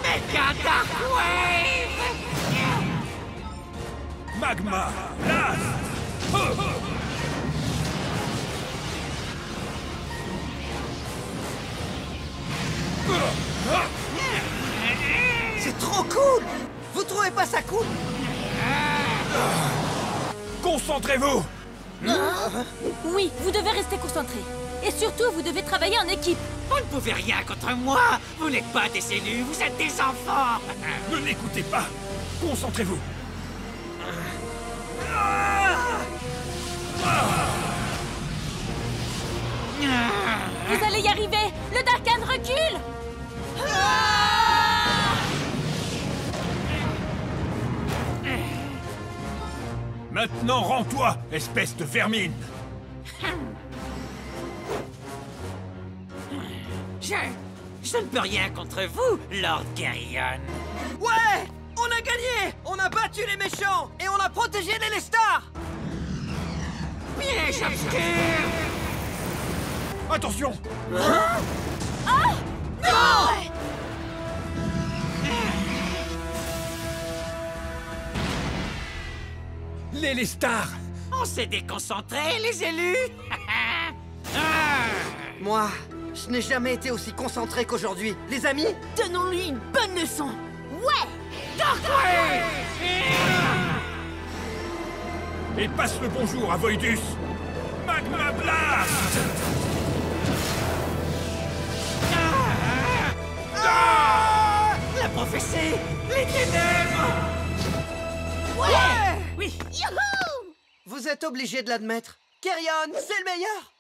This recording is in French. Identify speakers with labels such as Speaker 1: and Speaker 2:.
Speaker 1: Méga Darkwave!
Speaker 2: Magma Blast.
Speaker 3: C'est trop cool! Vous trouvez pas ça cool?
Speaker 2: Concentrez-vous.
Speaker 4: Oui, vous devez rester concentré. Et surtout, vous devez travailler en équipe.
Speaker 1: Vous ne pouvez rien contre moi! Vous n'êtes pas des élus, vous êtes des enfants!
Speaker 2: Ne l'écoutez pas. Concentrez-vous.
Speaker 4: Vous allez y arriver. Le Darkan recule.
Speaker 2: Maintenant, rends-toi, espèce de vermine.
Speaker 1: Je ne peux rien contre vous, Lord Garyon.
Speaker 3: Ouais! On a gagné! On a battu les méchants! Et on a protégé les Lestar!
Speaker 1: Piège obscur!
Speaker 2: Attention. Les Lestar.
Speaker 1: On s'est déconcentrés, les élus!
Speaker 3: Moi, je n'ai jamais été aussi concentré qu'aujourd'hui. Les amis,
Speaker 4: Donnons-lui une bonne leçon. Ouais.
Speaker 2: Et passe le bonjour à Voidus. Magma Blast.
Speaker 1: La prophétie! Les ténèbres!
Speaker 3: Ouais!
Speaker 1: Oui!
Speaker 4: Youhou!
Speaker 3: vous êtes obligés de l'admettre. Carrion, c'est le meilleur!